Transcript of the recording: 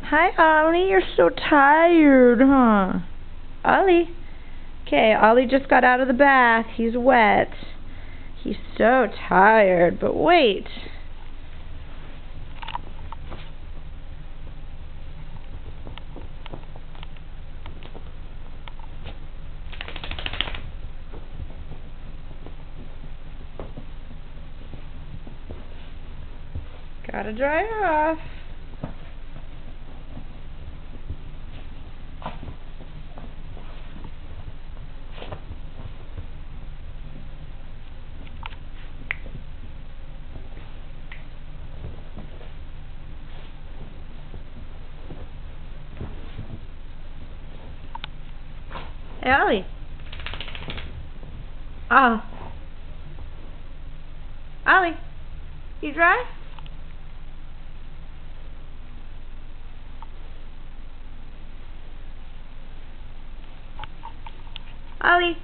Hi, Ollie. You're so tired, huh? Ollie. Okay, Ollie just got out of the bath. He's wet. He's so tired, but wait. Gotta dry off. Hey, Ollie. Oh. Ollie, you dry? Ollie.